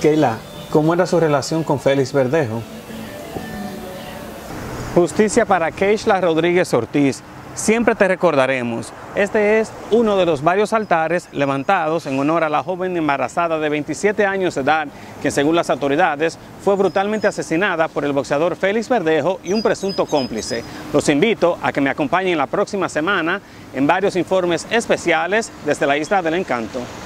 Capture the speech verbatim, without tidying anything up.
Keila, ¿cómo era su relación con Félix Verdejo? Justicia para Keishla Rodríguez Ortiz. Siempre te recordaremos. Este es uno de los varios altares levantados en honor a la joven embarazada de veintisiete años de edad que, según las autoridades, fue brutalmente asesinada por el boxeador Félix Verdejo y un presunto cómplice. Los invito a que me acompañen la próxima semana en varios informes especiales desde la Isla del Encanto.